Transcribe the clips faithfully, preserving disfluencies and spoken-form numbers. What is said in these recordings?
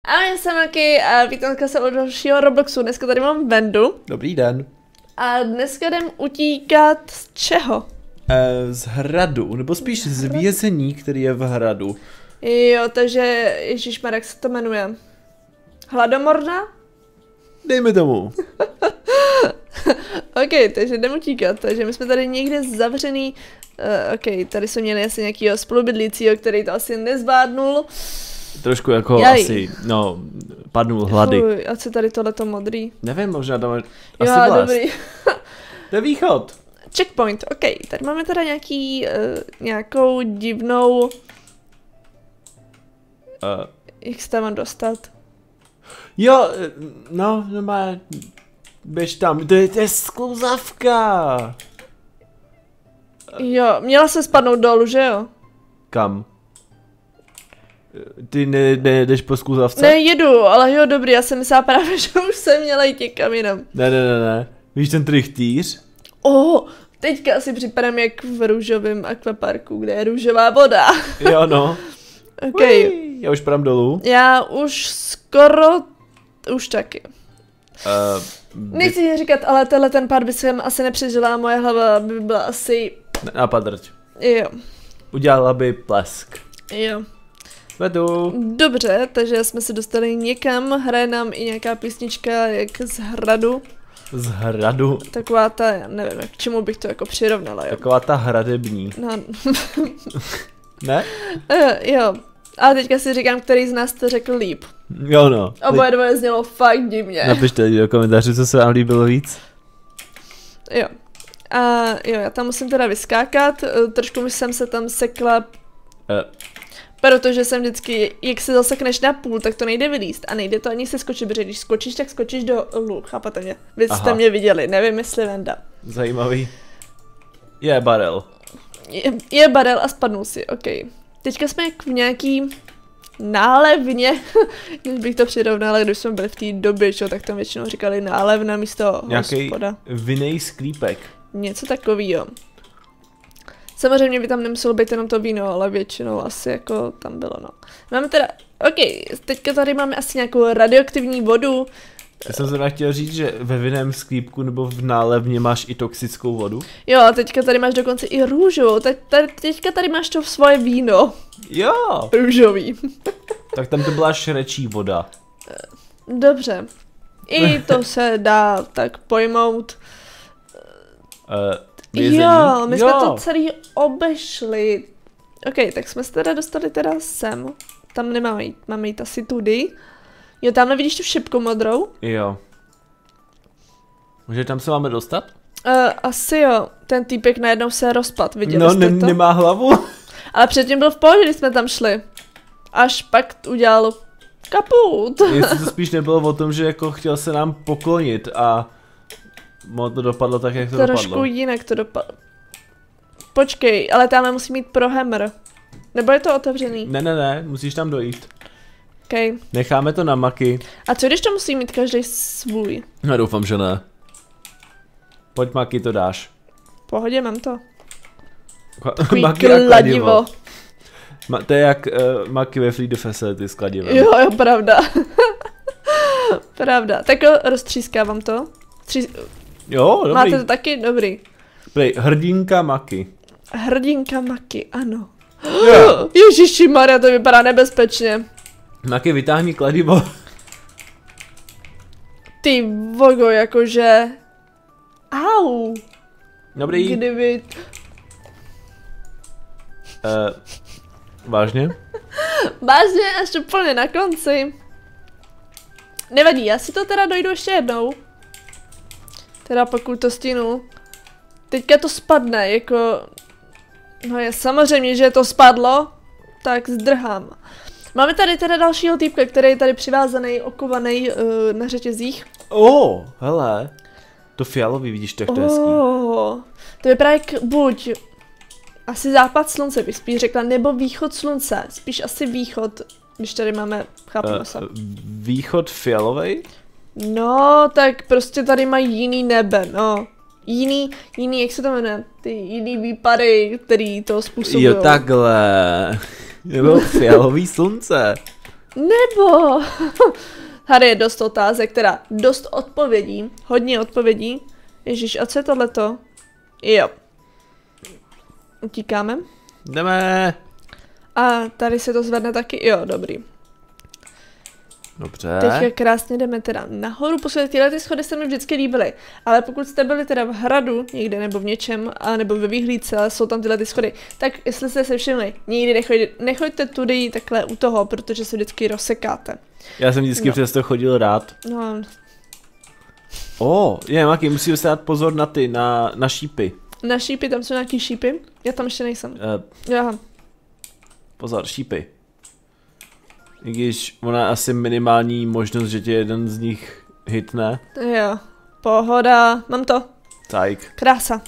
A já jsem Maki a vítám se od dalšího Robloxu. Dneska tady mám Vendu. Dobrý den. A dneska jdem utíkat z čeho? E, z hradu, nebo spíš z vězení, který je v hradu. Jo, takže ježišmarek, jak se to jmenuje? Hladomorna? Dejme tomu. Ok, takže jdem utíkat, takže my jsme tady někde zavřený. Uh, ok, tady jsme měli asi nějakýho spolubydlícího, který to asi nezvládnul. Trošku jako Jaj. asi, no, padnul hlady. Fuj, a co tady tohleto modrý? Nevím, možná tam je asi Jo, vlast. dobrý. To je východ. Checkpoint, ok, tady máme teda nějaký, uh, nějakou divnou, Uh, jak se tam mám dostat? jo, no, no má, běž tam, to je, to je sklouzavka. Jo, měla se spadnout dolů, že jo? Kam? Ty ne, ne jdeš po skluzavce? Ne, jedu, ale jo, dobrý, já jsem myslela právě, že už jsem měla jít někam jinam. Ne, ne, ne, ne. Víš ten trichtýř? Oh, teďka si připadám jak v růžovém akvaparku, kde je růžová voda. Jo, no. Ok. Ui, já už padám dolů. Já už skoro, už taky. Uh, by... Nechci říkat, ale tenhle ten pád by jsem asi nepřežila, moje hlava by byla asi, Napadrť. jo, Udělala by plesk. jo. Vedu. Dobře, takže jsme se dostali někam, hraje nám i nějaká písnička jak z hradu. Z hradu. Taková ta, já nevím, k čemu bych to jako přirovnala, jo. Taková ta hradební. No. Ne? Uh, jo, ale teďka si říkám, který z nás to řekl líp. Jo, no. Oboje dvoje znělo fakt divně. Napište do komentářů, co se vám líbilo víc. Jo. A jo, já tam musím teda vyskákat, uh, trošku mi jsem se tam sekla, Uh, protože jsem vždycky, jak se zasekneš na půl, tak to nejde vylízt a nejde to ani se skočit, protože když skočíš, tak skočíš do lů, chápate mě? Vy jste Aha. mě viděli, nevím jestli Venda. zajímavý. Je barel. Je, je barel a spadnul si, ok. Teďka jsme jak v nějaký nálevně, když bych to přirovnala, když jsme byli v té době, čo, tak tam většinou říkali nálevna místo Nějaký hospoda. vinej sklípek. Něco takovýho. Samozřejmě by tam nemuselo být jenom to víno, ale většinou asi jako tam bylo, no. Máme teda, ok, teďka tady máme asi nějakou radioaktivní vodu. Já jsem zrovna chtěl říct, že ve vinném sklípku nebo v nálevně máš i toxickou vodu. Jo, a teďka tady máš dokonce i růžovou, Te tady, teďka tady máš to svoje víno. Jo. Růžový. Tak tam to byla šrečí voda. Dobře. I to se dá tak pojmout. Uh, vězení. Jo, my jsme Jo. to celý obešli. Ok, tak jsme se teda dostali teda sem. Tam nemáme jít, máme jít asi tudy. Jo, tamhle vidíš tu šipku modrou? Jo. Může tam se máme dostat? Uh, asi jo, ten týpek najednou se rozpad, viděli No, jste ne- to? nemá hlavu. Ale předtím byl v pohodě, když jsme tam šli. Až pak udělal kaput. Jestli to spíš nebylo o tom, že jako chtěl se nám poklonit a mo to dopadlo tak, jak to Trošku dopadlo. jinak to dopadlo. Počkej, ale tamhle musí mít pro hammer. Nebo je to otevřený? Ne, ne, ne, musíš tam dojít. Okay. Necháme to na Maki. A co když to musí mít každý svůj? Já doufám, že ne. Pojď Maki, to dáš. V pohodě, mám to. Takový Maki a kladivo. Ma to je jak uh, Maki ve Free the Facility s kladivem. Jo, jo, pravda. Pravda. Tak jo, roztřískávám to. Tří... Jo, dobrý. Máte to taky? Dobrý. Prej, hrdinka Maki. Hrdinka Maki, ano. Jo. Ježiši Maria, to vypadá nebezpečně. Maki, vytáhni kladivo. Ty vogo, jakože... Au. Dobrý. Kdyby... Uh, vážně? Vážně, až úplně na konci. Nevadí, já si to teda dojdu ještě jednou. Teda pokud to stínu. Teďka to spadne, jako... No je samozřejmě, že to spadlo, tak zdrhám. Máme tady teda dalšího týpka, který je tady přivázaný, okovaný uh, na řetězích. Oh, hele. To fialový, vidíš, tak to je hezký. Oh, to vypadá jak buď asi západ slunce, bych spíš řekla, nebo východ slunce. Spíš asi východ, když tady máme, chápeme se. Uh, východ fialovej? No, tak prostě tady mají jiný nebe, no. Jiný, jiný, jak se to jmenuje, ty jiný výpady, který to způsobují. Jo, takhle. Nebo fialový slunce. Nebo... Tady je dost otázek, teda dost odpovědí, hodně odpovědí. Ježíš, a co je tohleto? Jo. Utíkáme. Jdeme. A tady se to zvedne taky, jo, dobrý. Dobře. Teďka krásně jdeme teda nahoru, posledně tyhle ty schody se mi vždycky líbily, ale pokud jste byli teda v hradu někde nebo v něčem, a nebo ve výhlídce, ale jsou tam tyhle ty schody, tak jestli jste se všimli, nikdy nechoďte, nechoďte tudy takhle u toho, protože se vždycky rozsekáte. Já jsem vždycky No. přes to chodil rád. No, O, oh, je, Maki, musíme si dát pozor na ty, na, na šípy. na šípy, tam jsou nějaký šípy, já tam ještě nejsem. Uh, Aha. pozor, šípy. I když ona je asi minimální možnost, že tě jeden z nich hitne. Jo, pohoda, mám to. Tak. Krása.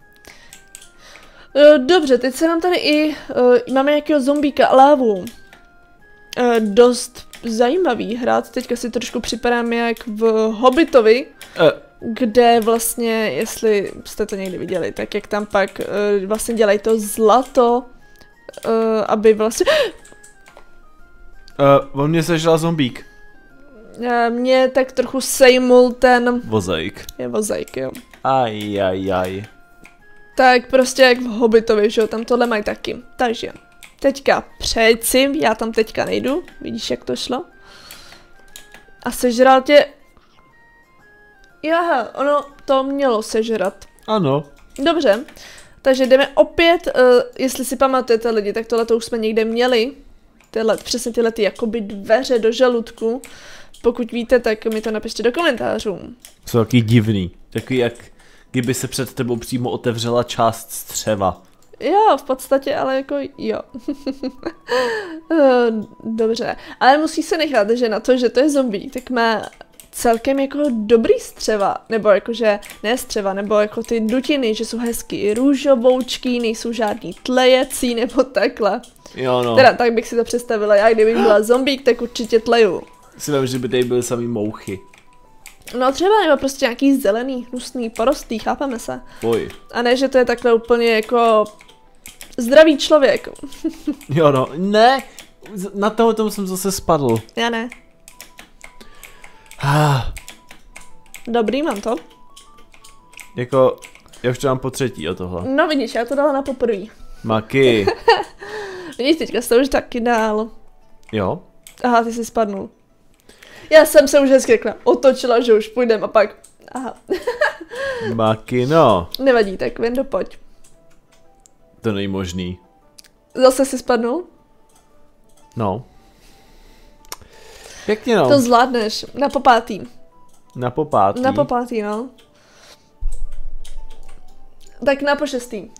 E, Dobře, teď se nám tady i, uh, máme nějakého zombíka, lávu. Uh, dost zajímavý hrát, teďka si trošku připadám jak v Hobbitovi, Uh, kde vlastně, jestli jste to někdy viděli, tak jak tam pak uh, vlastně dělají to zlato, uh, aby vlastně... uh, on mě sežral zombík. Uh, mě tak trochu sejmul ten... Vozejk. Je vozejk, jo. Aj, aj, aj. Tak prostě jak v Hobbitovi, že jo, tam tohle mají taky. Takže, teďka přejď si, já tam teďka nejdu, vidíš jak to šlo? A sežral tě... Jaha, ono to mělo sežrat. Ano. Dobře, takže jdeme opět, uh, jestli si pamatujete lidi, tak tohle to už jsme někde měli. Tyhle, přesně tyhle ty jakoby dveře do žaludku. Pokud víte, tak mi to napište do komentářů. Jsou taky divný. Takový jak kdyby se před tebou přímo otevřela část střeva. Jo, v podstatě, ale jako jo. Dobře, ale musí se nechat, že na to, že to je zombie, tak má celkem jako dobrý střeva, nebo jakože ne střeva, nebo jako ty dutiny, že jsou hezky růžovoučký, nejsou žádný tlejecí, nebo takhle. Jo no. Teda tak bych si to představila, já kdybych byla zombík, tak určitě tleju. Si vím, že by tady byly samý mouchy. No třeba nebo prostě nějaký zelený, hnusný, porostlý, chápeme se. Boj. A ne, že to je takhle úplně jako zdravý člověk. Jo no, ne, z- na toho tomu jsem zase spadl. Já ne. Ah, Dobrý, mám to. jako, já už to mám po třetí o tohle. No vidíš, já to dala na poprvý. Maki. Vidíš, teďka jsi to už taky dál. Jo? Aha, ty jsi spadnul. Já jsem se už hezky řekla, otočila, že už půjdem a pak... Aha, Maki, no. nevadí, tak Vendo, pojď. To není možný. Zase si spadnul? No. Pěkně no. To zvládneš, na popátý. Na popátý. Na popátý, no. Tak na pošestý.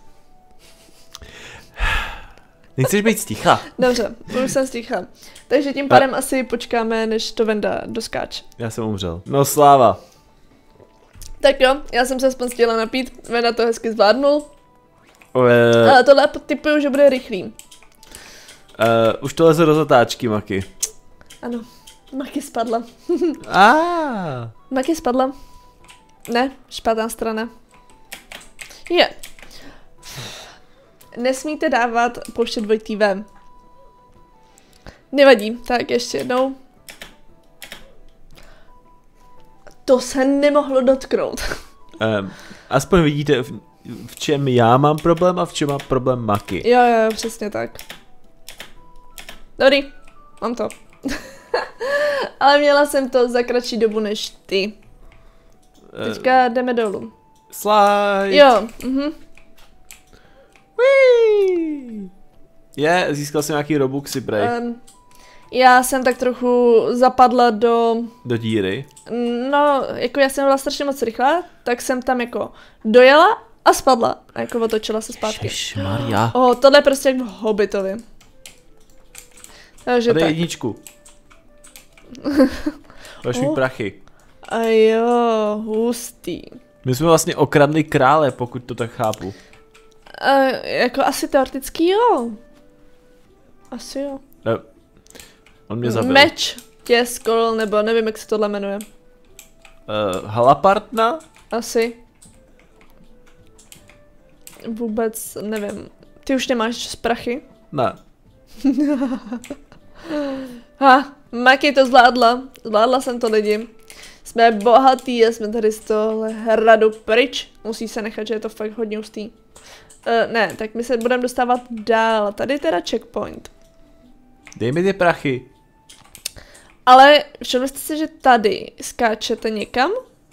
Nechceš být sticha? Dobře, už jsem sticha. Takže tím pádem asi počkáme, než to Venda doskáče. Já jsem umřel. No sláva. Tak jo, já jsem se aspoň chtěla napít, Venda to hezky zvládnul. Uh, Ale tohle typuju, že bude rychlý. uh, už to leze do zatáčky, Maki. Ano, Maki spadla. Ah. Maki spadla. Ne, špatná strana. Je. Nesmíte dávat pouštět dvojitý V. Nevadí, tak ještě jednou. To se nemohlo dotknout. Um, aspoň vidíte, v, v čem já mám problém a v čem má problém Maki. Jo, jo, přesně tak. Dobrý, mám to. Ale měla jsem to za kratší dobu než ty. Teďka jdeme dolů. Slide. Jo, mhm. Whee! Je, získal jsem nějaký robuxy, prej. Um, já jsem tak trochu zapadla do... Do díry. No, jako já jsem byla strašně moc rychlá, tak jsem tam jako dojela a spadla. A jako otočila se zpátky. Maria. Oh, tohle je prostě jak v Hobbitovi. Takže Tady tak. jedničku. Dáš mi Oh. prachy. A jo, hustý. My jsme vlastně okradli krále, pokud to tak chápu. Uh, jako asi teoreticky jo. Asi jo. Ne. On mě zabil. Meč tě skolil, nebo nevím, jak se tohle jmenuje. Uh, halapartna? Asi. Vůbec nevím. Ty už nemáš z prachy? Ne. Ha, Maki to zvládla, zvládla jsem to lidi. Jsme bohatý a jsme tady z tohle hradu pryč. Musí se nechat, že je to fakt hodně hustý. Uh, ne, tak my se budeme dostávat dál. Tady teda checkpoint. Dej mi ty prachy. Ale všimli jste si, že tady skáčete někam?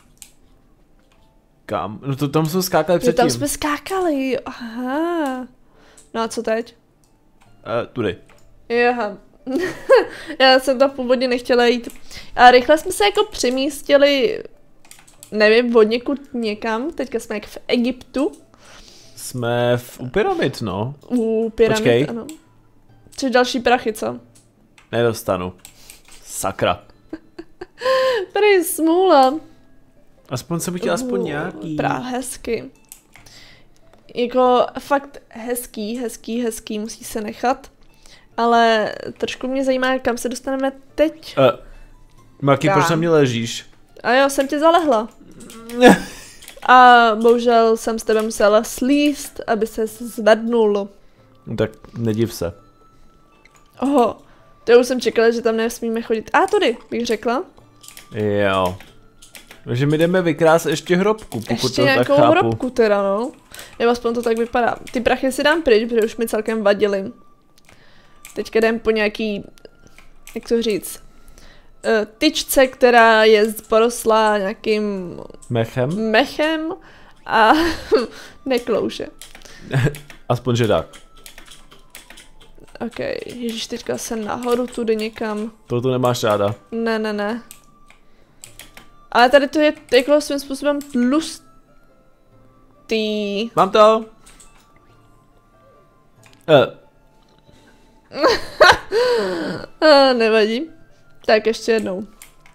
Kam? No to tam jsme skákali předtím. Jo, tam jsme skákali, aha. No a co teď? Uh, tudy. Aha. Já jsem tam původně nechtěla jít. A rychle jsme se jako přemístili, nevím, od někud někam. Teďka jsme jak v Egyptu. Jsme v, u pyramid, no. U pyramid, Počkej. ano. Což další prachy, co? Nedostanu. Sakra. Tady smůla. Aspoň jsem chtěl aspoň nějaký. Právě hezky. Jako fakt hezký, hezký, hezký, musí se nechat. Ale trošku mě zajímá, kam se dostaneme teď. Uh, Maki, Kam? proč na mě ležíš? A jo, jsem tě zalehla. A bohužel jsem s tebe musela slíst, aby se zvednul. No tak nediv se. Oho, to už jsem čekala, že tam nesmíme chodit. A tudy, bych řekla. Jo. Takže my jdeme vykrást ještě hrobku, pokud Ještě to tak nějakou chápu. hrobku teda, no. Nebo aspoň to tak vypadá. Ty prachy si dám pryč, protože už mi celkem vadily. Teďka jdem po nějaký, jak to říct, uh, tyčce, která je porostlá nějakým Mechem? mechem a neklouže. Aspoň že tak. Ok, ježíš, teďka se nahoru tudy někam. To tu nemáš ráda. Ne, ne, ne. Ale tady to je jako svým způsobem tlustý. Mám to. Eh. A, nevadí. Tak ještě jednou.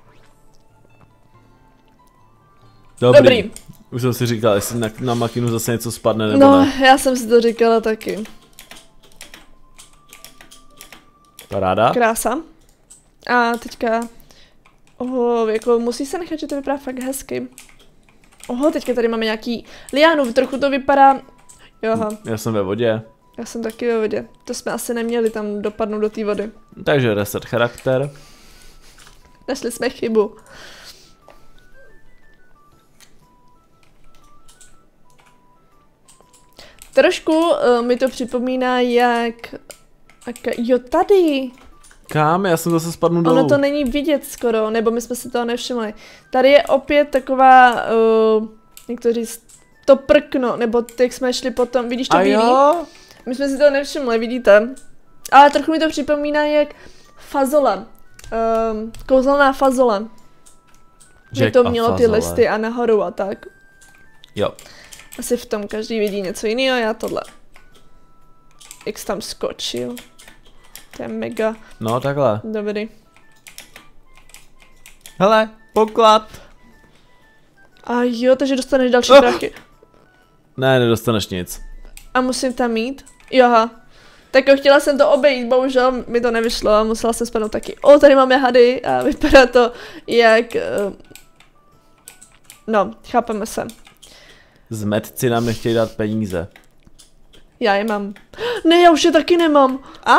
Dobrý. Dobrý. Už jsem si říkal, jestli na, na makinu zase něco spadne nebo No, ne. já jsem si to říkala taky. Paráda. Krása. A teďka... Oho, jako musí se nechat, že to vypadá fakt hezky. Oho, teďka tady máme nějaký liánu, trochu to vypadá... Jo, aha, Já jsem ve vodě. já jsem taky ve vodě. To jsme asi neměli tam dopadnout do té vody. Takže reset charakter. Našli jsme chybu. Trošku uh, mi to připomíná jak... jak... Jo, tady! Kam? Já jsem zase spadnu dolů. Ono to není vidět skoro, nebo my jsme si toho nevšimli. Tady je opět taková, uh, jak to říct, to prkno, nebo jak jsme šli potom, vidíš to A bílý? jo? My jsme si toho nevšimli, vidíte? Ale trochu mi to připomíná jak fazole. Um, kouzelná fazole. Že Jack to a mělo ty fazole. listy a nahoru a tak. Jo. Asi v tom každý vidí něco jiného, já tohle. Jak jsi tam skočil. To je mega No takhle. dobrý. Hele, poklad. A jo, takže dostaneš další Oh. prachy. Ne, nedostaneš nic. A musím tam mít? Jo, aha. Tak jo, chtěla jsem to obejít, bohužel mi to nevyšlo a musela jsem spadnout taky. O, tady máme hady a vypadá to jak... Uh... No, chápeme se. Zmetci nám nechtějí dát peníze. Já je mám. Ne, já už je taky nemám. A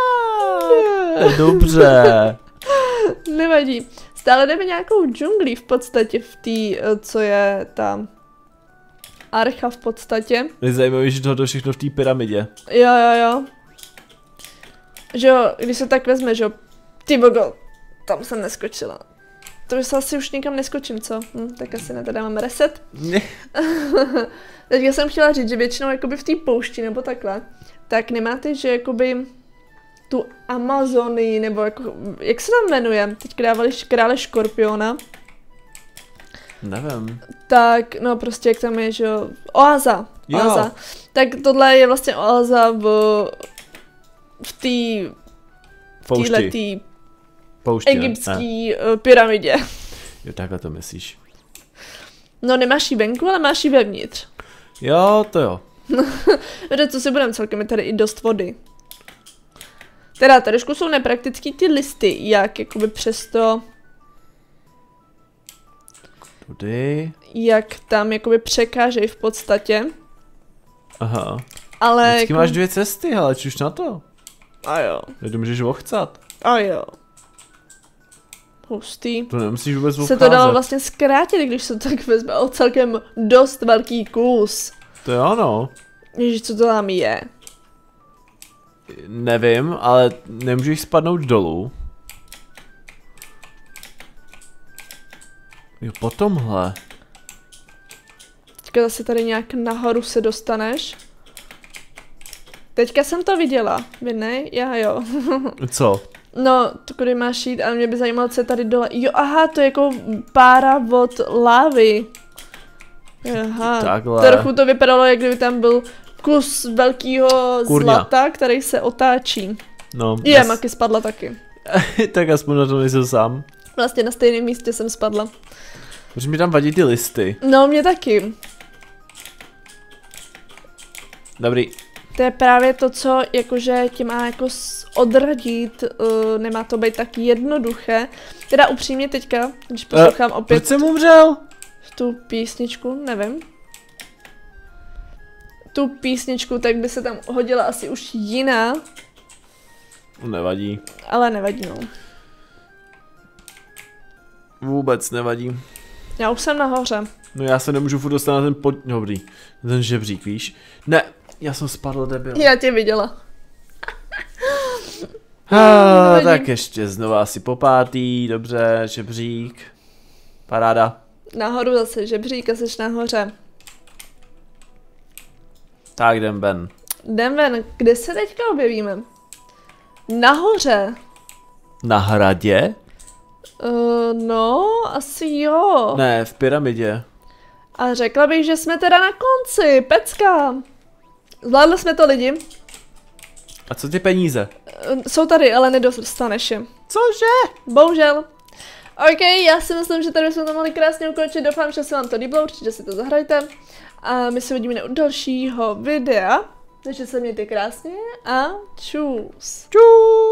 dobře. Nevadí. Stále jdeme nějakou džunglí v podstatě v té, uh, co je ta archa v podstatě. Je zajímavé, že tohle všechno v té pyramidě. Jo, jo, jo. Že jo, když se tak vezme, že jo, ty bogo, tam jsem neskočila. To už se asi už nikam neskočím, co? Hm, tak asi ne, teda máme reset. Teďka jsem chtěla říct, že většinou jakoby v té poušti nebo takhle, tak nemáte, že jakoby tu Amazonii, nebo jako, jak se tam jmenuje? Teď dávali krále škorpiona. Nevím. Tak, no prostě jak tam je, že jo, oáza, Jo. oáza. Tak tohle je vlastně oáza v, v té Poušti. téhletý Poušti, ne? egyptský ne. pyramidě. Jo, takhle to myslíš. No nemáš ji venku, ale máš ji vevnitř. Jo, to jo. Protože co si budeme, celkem je tady i dost vody. Teda trošku jsou nepraktický ty listy, jak jakoby přesto, Tudy. jak tam jakoby překážej v podstatě. Aha. Ale Vždycky jako... máš dvě cesty, ale čuš na to. A jo, Teď můžeš vochcat. a jo. Hustý. To nemusíš vůbec obcházet. Se to dalo vlastně zkrátit, když se to tak vezme o celkem dost velký kus. To je ono. Ježiš, co to tam je? Nevím, ale nemůžeš spadnout dolů. Jo, po tomhle. Teďka zase tady nějak nahoru se dostaneš. Teďka jsem to viděla, vy ne? Já jo. Co? No, to kudy máš jít, ale mě by zajímalo, co je tady dole. Jo, aha, to je jako pára od lávy. Aha, Takhle. trochu to vypadalo, jak kdyby tam byl kus velkýho Kurňa. zlata, který se otáčí. No. Je, jas... Maki spadla taky. Tak aspoň na to nejsem sám. Vlastně na stejném místě jsem spadla. Protože mi tam vadí ty listy. No, mě taky. Dobrý. To je právě to, co jakože tě má jako odradit, uh, nemá to být tak jednoduché. Teda upřímně teďka, když poslouchám uh, opět proč jsem umřel? tu písničku, nevím. Tu písničku, tak by se tam hodila asi už jiná. Nevadí. Ale nevadí, no. Vůbec nevadí. Já už jsem nahoře. No já se nemůžu furt dostat na ten pod... Dobrý. Na ten žebřík, víš? Ne, já jsem spadl, debil. Já tě viděla. Ah, tak ještě znova asi po pátý, dobře, žebřík. Paráda. Nahoru zase žebřík a seš nahoře. Tak jdem ven. Jdem ven, kde se teďka objevíme? Nahoře. Na hradě? Uh, no, asi jo. Ne, v pyramidě. A řekla bych, že jsme teda na konci, pecka. Zvládli jsme to, lidi. A co ty peníze? Uh, jsou tady, ale nedostaneš je. Cože? Bohužel. OK, já si myslím, že tady jsme to mohli krásně ukončit. Doufám, že se vám to líbilo, určitě si to zahrajte. A my se uvidíme u dalšího videa. Takže se mějte krásně a čus. Čus.